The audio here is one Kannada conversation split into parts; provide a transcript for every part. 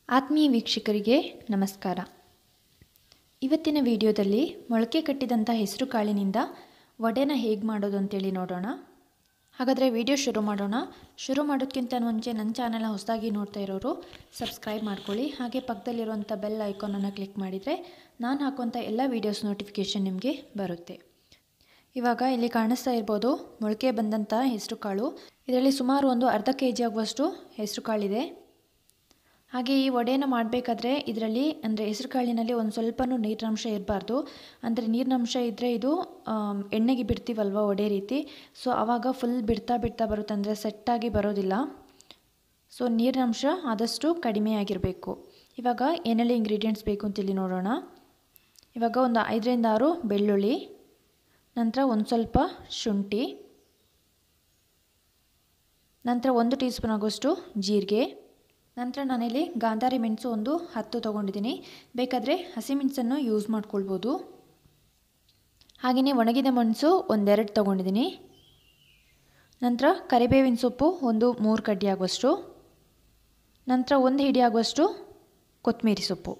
ಆತ್ಮೀಯ ವೀಕ್ಷಕರಿಗೆ ನಮಸ್ಕಾರ. ಇವತ್ತಿನ ವಿಡಿಯೋದಲ್ಲಿ ಮೊಳಕೆ ಕಟ್ಟಿದಂಥ ಹೆಸರು ಕಾಳಿನಿಂದ ವಡೆನ ಹೇಗೆ ಮಾಡೋದು ಅಂತೇಳಿ ನೋಡೋಣ. ಹಾಗಾದರೆ ವಿಡಿಯೋ ಶುರು ಮಾಡೋಣ. ಶುರು ಮಾಡೋದಕ್ಕಿಂತ ಮುಂಚೆ ನನ್ನ ಚಾನಲ್ನ ಹೊಸದಾಗಿ ನೋಡ್ತಾ ಇರೋರು ಸಬ್ಸ್ಕ್ರೈಬ್ ಮಾಡ್ಕೊಳ್ಳಿ. ಹಾಗೆ ಪಕ್ಕದಲ್ಲಿರುವಂಥ ಬೆಲ್ ಐಕಾನನ್ನು ಕ್ಲಿಕ್ ಮಾಡಿದರೆ ನಾನು ಹಾಕುವಂಥ ಎಲ್ಲ ವೀಡಿಯೋಸ್ ನೋಟಿಫಿಕೇಷನ್ ನಿಮಗೆ ಬರುತ್ತೆ. ಇವಾಗ ಇಲ್ಲಿ ಕಾಣಿಸ್ತಾ ಇರ್ಬೋದು ಮೊಳಕೆ ಬಂದಂಥ ಹೆಸರು ಕಾಳು. ಇದರಲ್ಲಿ ಸುಮಾರು ಒಂದು ಅರ್ಧ kg ಆಗುವಷ್ಟು ಹೆಸರು ಕಾಳಿದೆ. ಹಾಗೆ ಈ ವಡೆನ ಮಾಡಬೇಕಾದ್ರೆ ಇದರಲ್ಲಿ ಅಂದರೆ ಹೆಸರು ಕಾಳಿನಲ್ಲಿ ಒಂದು ಸ್ವಲ್ಪನೂ ನೀರಿನಂಶ ಇರಬಾರ್ದು. ಅಂದರೆ ನೀರಿನಂಶ ಇದ್ದರೆ ಇದು ಎಣ್ಣೆಗೆ ಬಿಡ್ತೀವಲ್ವ ವಡೆ ರೀತಿ, ಸೊ ಆವಾಗ ಫುಲ್ ಬಿಡ್ತಾ ಬರುತ್ತೆ, ಅಂದರೆ ಸೆಟ್ಟಾಗಿ ಬರೋದಿಲ್ಲ. ಸೊ ನೀರಿನಂಶ ಆದಷ್ಟು ಕಡಿಮೆ ಆಗಿರಬೇಕು. ಇವಾಗ ಏನೆಲ್ಲ ಇಂಗ್ರೀಡಿಯೆಂಟ್ಸ್ ಬೇಕು ಅಂತೇಳಿ ನೋಡೋಣ. ಇವಾಗ ಒಂದು 5 ರಿಂದ 6 ಬೆಳ್ಳುಳ್ಳಿ, ನಂತರ ಒಂದು ಸ್ವಲ್ಪ ಶುಂಠಿ, ನಂತರ 1 ಟೀ ಸ್ಪೂನ್ ಆಗೋಷ್ಟು ಜೀರಿಗೆ, ನಂತರ ನಾನಿಲ್ಲಿ ಗಾಂಧಾರಿ ಮೆಣಸು ಒಂದು 10 ತೊಗೊಂಡಿದ್ದೀನಿ. ಬೇಕಾದರೆ ಹಸಿಮೆಣಸನ್ನು ಯೂಸ್ ಮಾಡ್ಕೊಳ್ಬೋದು. ಹಾಗೆಯೇ ಒಣಗಿದ ಮೆಣಸು ಒಂದೆರಡು ತೊಗೊಂಡಿದ್ದೀನಿ. ನಂತರ ಕರಿಬೇವಿನ ಸೊಪ್ಪು ಒಂದು 3 ಕಡ್ಡಿ ಆಗುವಷ್ಟು, ನಂತರ 1 ಹಿಡಿ ಆಗುವಷ್ಟು ಕೊತ್ತಂಬರಿ ಸೊಪ್ಪು,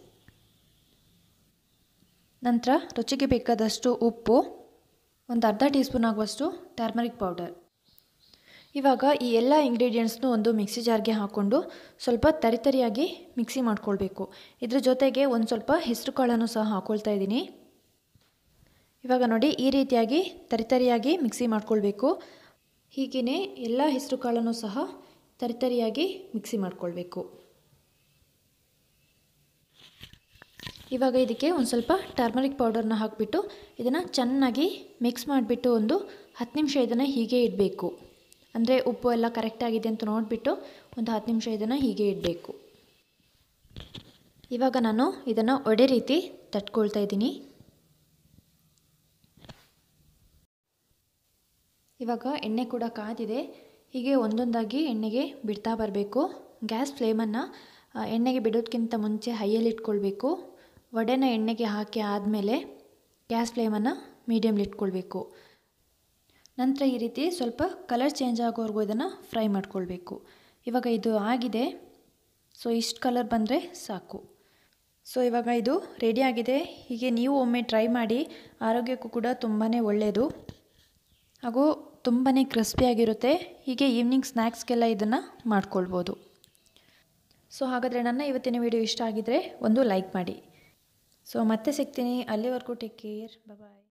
ನಂತರ ರುಚಿಗೆ ಬೇಕಾದಷ್ಟು ಉಪ್ಪು, ಒಂದು ಅರ್ಧ ಟೀ ಸ್ಪೂನ್ ಆಗುವಷ್ಟು ಟರ್ಮರಿಕ್ ಪೌಡರ್. ಇವಾಗ ಈ ಎಲ್ಲ ಇಂಗ್ರೀಡಿಯೆಂಟ್ಸ್ನು ಒಂದು ಮಿಕ್ಸಿ ಜಾರ್ಗೆ ಹಾಕ್ಕೊಂಡು ಸ್ವಲ್ಪ ತರಿತರಿಯಾಗಿ ಮಿಕ್ಸಿ ಮಾಡ್ಕೊಳ್ಬೇಕು. ಇದ್ರ ಜೊತೆಗೆ ಒಂದು ಸ್ವಲ್ಪ ಹೆಸರು ಕಾಳನ್ನು ಸಹ ಹಾಕ್ಕೊಳ್ತಾ ಇದ್ದೀನಿ. ಇವಾಗ ನೋಡಿ ಈ ರೀತಿಯಾಗಿ ತರಿತರಿಯಾಗಿ ಮಿಕ್ಸಿ ಮಾಡ್ಕೊಳ್ಬೇಕು. ಹೀಗೆಯೇ ಎಲ್ಲ ಹೆಸರು ಕಾಳನ್ನು ಸಹ ತರಿತರಿಯಾಗಿ ಮಿಕ್ಸಿ ಮಾಡ್ಕೊಳ್ಬೇಕು. ಇವಾಗ ಇದಕ್ಕೆ ಒಂದು ಸ್ವಲ್ಪ ಟರ್ಮರಿಕ್ ಪೌಡರ್ನ ಹಾಕಿಬಿಟ್ಟು ಇದನ್ನು ಚೆನ್ನಾಗಿ ಮಿಕ್ಸ್ ಮಾಡಿಬಿಟ್ಟು ಒಂದು 10 ನಿಮಿಷ ಇದನ್ನು ಹೀಗೆ ಇಡಬೇಕು. ಅಂದರೆ ಉಪ್ಪು ಎಲ್ಲ ಕರೆಕ್ಟಾಗಿದೆ ಅಂತ ನೋಡಿಬಿಟ್ಟು ಒಂದು 10 ನಿಮಿಷ ಇದನ್ನು ಹೀಗೆ ಇಡಬೇಕು. ಇವಾಗ ನಾನು ಇದನ್ನು ವಡೆ ರೀತಿ ತಟ್ಕೊಳ್ತಾ ಇದ್ದೀನಿ. ಇವಾಗ ಎಣ್ಣೆ ಕೂಡ ಕಾದಿದೆ. ಹೀಗೆ ಒಂದೊಂದಾಗಿ ಎಣ್ಣೆಗೆ ಬಿಡ್ತಾ ಬರಬೇಕು. ಗ್ಯಾಸ್ ಫ್ಲೇಮನ್ನು ಎಣ್ಣೆಗೆ ಬಿಡೋದಕ್ಕಿಂತ ಮುಂಚೆ ಹೈಯಲ್ಲಿ ಇಟ್ಕೊಳ್ಬೇಕು. ವಡೆನ ಎಣ್ಣೆಗೆ ಹಾಕಿ ಆದಮೇಲೆ ಗ್ಯಾಸ್ ಫ್ಲೇಮನ್ನು ಮೀಡಿಯಮ್ಲಿ ಇಟ್ಕೊಳ್ಬೇಕು. ನಂತರ ಈ ರೀತಿ ಸ್ವಲ್ಪ ಕಲರ್ ಚೇಂಜ್ ಆಗೋವರೆಗೂ ಇದನ್ನು ಫ್ರೈ ಮಾಡ್ಕೊಳ್ಬೇಕು. ಇವಾಗ ಇದು ಆಗಿದೆ. ಸೊ ಇಷ್ಟು ಕಲರ್ ಬಂದರೆ ಸಾಕು. ಸೊ ಇವಾಗ ಇದು ರೆಡಿ ಆಗಿದೆ. ಹೀಗೆ ನೀವು ಒಮ್ಮೆ ಟ್ರೈ ಮಾಡಿ, ಆರೋಗ್ಯಕ್ಕೂ ಕೂಡ ತುಂಬಾ ಒಳ್ಳೆಯದು ಹಾಗೂ ತುಂಬಾ ಕ್ರಿಸ್ಪಿಯಾಗಿರುತ್ತೆ. ಹೀಗೆ ಈವ್ನಿಂಗ್ ಸ್ನ್ಯಾಕ್ಸ್ಗೆಲ್ಲ ಇದನ್ನು ಮಾಡ್ಕೊಳ್ಬೋದು. ಸೊ ಹಾಗಾದರೆ ನನ್ನ ಇವತ್ತಿನ ವಿಡಿಯೋ ಇಷ್ಟ ಆಗಿದ್ದರೆ ಒಂದು ಲೈಕ್ ಮಾಡಿ. ಸೊ ಮತ್ತೆ ಸಿಗ್ತೀನಿ. ಅಲ್ಲಿವರೆಗೂ ಟೇಕ್ ಕೇರ್. ಬಾಯ್.